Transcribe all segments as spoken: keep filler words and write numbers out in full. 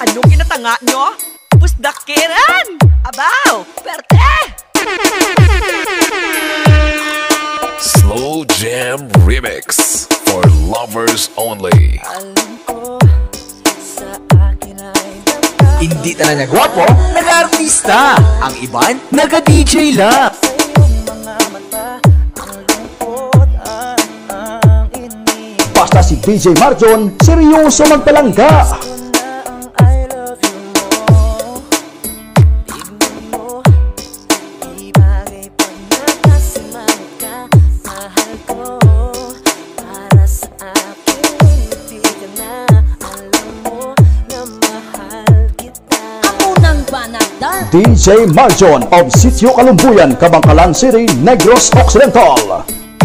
Anong kinatanga nyo? Pusdakiran! Abaw! Perte! Slow Jam Remix for lovers only. Hindi talaga gwapo, nag-artista. Ang iban, nag-D J lang. Basta si D J Marjon, seryoso magpalangga. D J Marjon of Sitio Kalumbuyan, Kabangkalan City, Negros Occidental.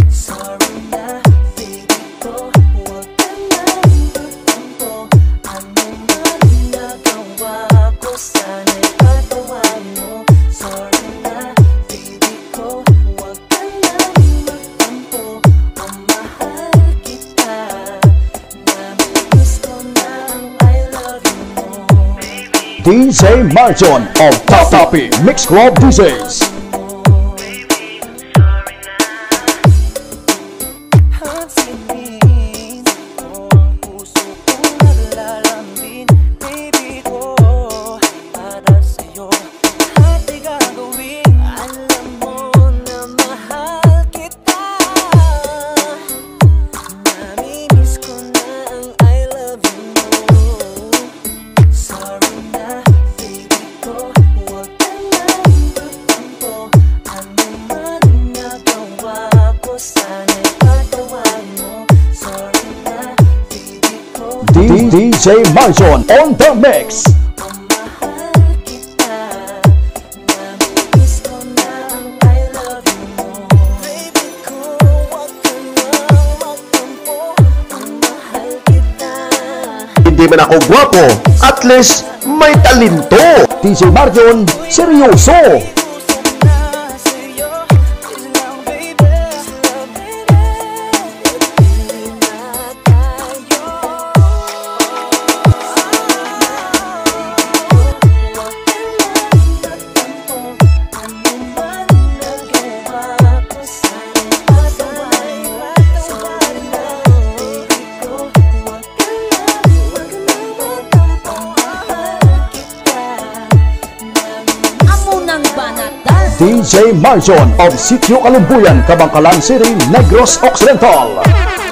D J Marjon of Top Topi Mix Club D Js. D J Marjon on the mix. Hindi man ako gwapo, at least may talento. D J Marjon, seryoso. D J Marjon of Sitio Kalumbuyan, Kabangkalan City, Negros Occidental.